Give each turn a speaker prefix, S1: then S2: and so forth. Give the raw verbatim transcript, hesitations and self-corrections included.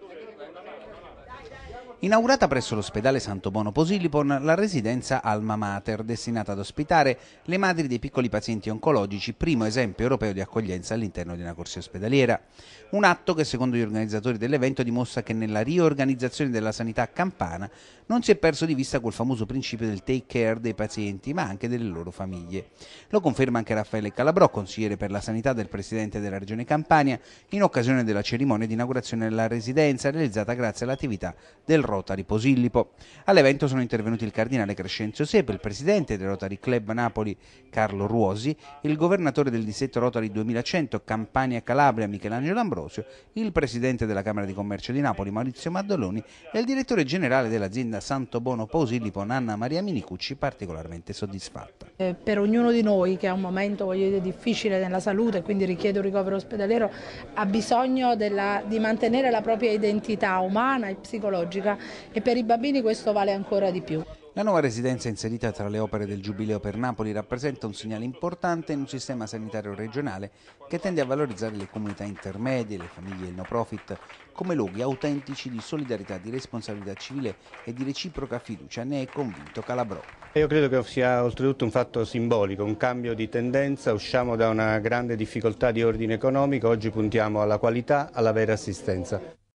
S1: Inaugurata presso l'ospedale Santo Bono Posillipo la residenza Alma Mater, destinata ad ospitare le madri dei piccoli pazienti oncologici, primo esempio europeo di accoglienza all'interno di una corsia ospedaliera. Un atto che, secondo gli organizzatori dell'evento, dimostra che nella riorganizzazione della sanità campana non si è perso di vista quel famoso principio del take care dei pazienti, ma anche delle loro famiglie. Lo conferma anche Raffaele Calabrò, consigliere per la sanità del presidente della Regione Campania, in occasione della cerimonia di inaugurazione della residenza realizzata grazie all'attività del Rotary Posillipo. All'evento sono intervenuti il cardinale Crescenzio Sepe, il presidente del Rotary Club Napoli Carlo Ruosi, il governatore del distretto Rotary duemilacento Campania Calabria Michelangelo Ambrosio, il presidente della Camera di Commercio di Napoli Maurizio Maddoloni e il direttore generale dell'azienda Santo Bono Posillipo Nanna Maria Minicucci, particolarmente soddisfatta.
S2: Eh, per ognuno di noi che ha un momento, voglio dire, difficile nella salute e quindi richiede un ricovero ospedaliero, ha bisogno della, di mantenere la propria identità umana e psicologica, e per i bambini questo vale ancora di più.
S1: La nuova residenza, inserita tra le opere del Giubileo per Napoli, rappresenta un segnale importante in un sistema sanitario regionale che tende a valorizzare le comunità intermedie, le famiglie e il no profit come luoghi autentici di solidarietà, di responsabilità civile e di reciproca fiducia, ne è convinto Calabrò.
S3: Io credo che sia oltretutto un fatto simbolico, un cambio di tendenza. Usciamo da una grande difficoltà di ordine economico, oggi puntiamo alla qualità, alla vera assistenza.